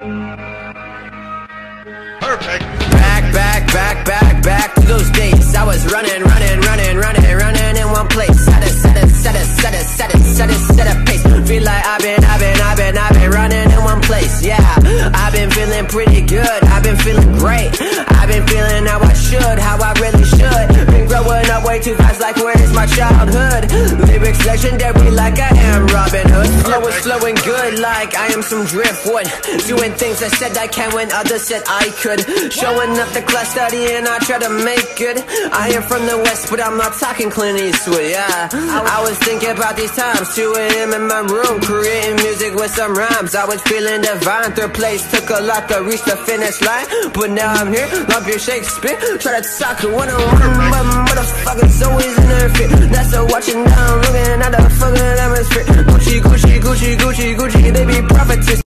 Perfect. Back to those days. I was running in one place. Set a pace. Feel like I've been running in one place. Yeah, I've been feeling pretty good. I've been feeling great. I've been feeling how I should, how I really should. Been growing up way too fast, like where is my childhood? Lyrics legendary, like I am Robin Hood. Flow is flowing good, like I am some driftwood. Doing things I said I can when others said I could. Showing up the class, studying, I try to make good. I am from the West, but I'm not talking Clint Eastwood, yeah. I was thinking about these times, 2 AM in my room, creating music with some rhymes. I was feeling divine, third place took a lot to reach the finish line. But now I'm here, love your Shakespeare. Try to talk to one-on-one, but motherfuckers always in their feet. That's so watching down, looking at the fucking atmosphere. Gucci, baby prophetess.